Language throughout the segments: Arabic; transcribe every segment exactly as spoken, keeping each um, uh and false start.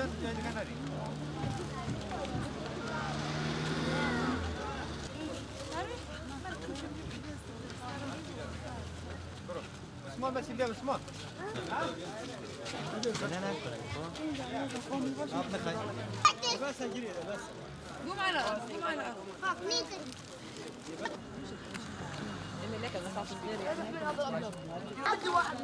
Small بس اللي small. بس اجري بس. قوم على الارض قوم على الارض. اللي لك المسافه الصغيره عدي واحد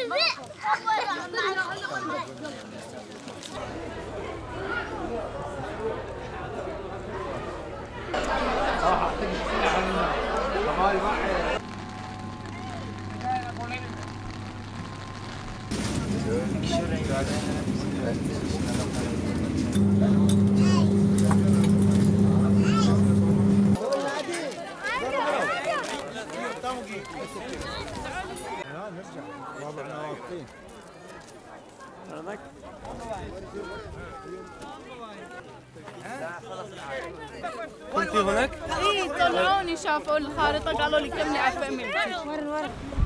نرجع وضعنا واقفين كنتي هناك؟ ايه طلعوني شافوا الخارطة قالوا لي كملي على الفاميلي ورا ورا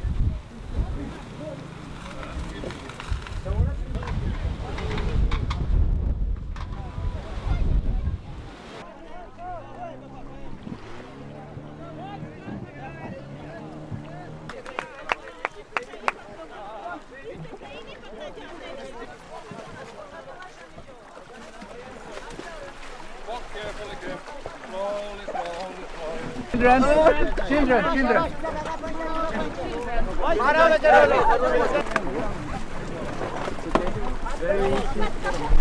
Children, children, children. Very easy.